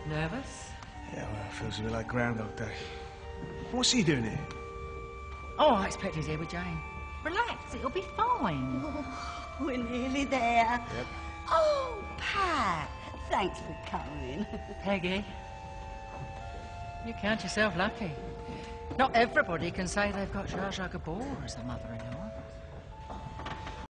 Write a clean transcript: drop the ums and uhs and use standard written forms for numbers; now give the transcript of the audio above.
Nervous? Yeah, well, it feels a bit like Groundhog Day. What's he doing here? Oh, I expect he's here with Jane. Relax, it'll be fine. Oh, we're nearly there. Yep. Oh, Pat, thanks for coming. Peggy, you count yourself lucky. Not everybody can say they've got Zsa Zsa Gabor as a mother-in-law.